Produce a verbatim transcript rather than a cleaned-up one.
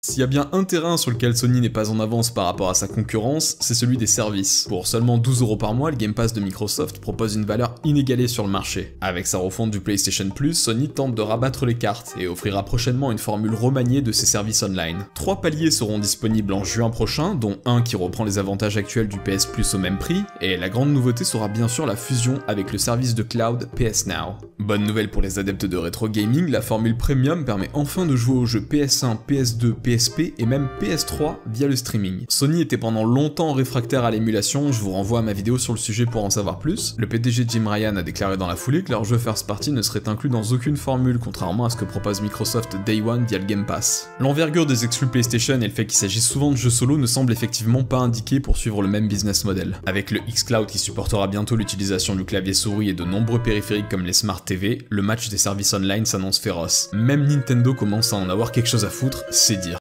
S'il y a bien un terrain sur lequel Sony n'est pas en avance par rapport à sa concurrence, c'est celui des services. Pour seulement douze euros par mois, le Game Pass de Microsoft propose une valeur inégalée sur le marché. Avec sa refonte du PlayStation Plus, Sony tente de rabattre les cartes et offrira prochainement une formule remaniée de ses services online. Trois paliers seront disponibles en juin prochain, dont un qui reprend les avantages actuels du P S Plus au même prix, et la grande nouveauté sera bien sûr la fusion avec le service de cloud P S Now. Bonne nouvelle pour les adeptes de rétro gaming, la formule premium permet enfin de jouer aux jeux P S un, P S deux, P S P et même P S trois via le streaming. Sony était pendant longtemps réfractaire à l'émulation, je vous renvoie à ma vidéo sur le sujet pour en savoir plus. Le P D G Jim Ryan a déclaré dans la foulée que leur jeu first party ne serait inclus dans aucune formule, contrairement à ce que propose Microsoft Day One via le Game Pass. L'envergure des exclus PlayStation et le fait qu'il s'agisse souvent de jeux solo ne semblent effectivement pas indiqués pour suivre le même business model. Avec le xCloud qui supportera bientôt l'utilisation du clavier souris et de nombreux périphériques comme les Smart T V, le match des services online s'annonce féroce. Même Nintendo commence à en avoir quelque chose à foutre, c'est dire.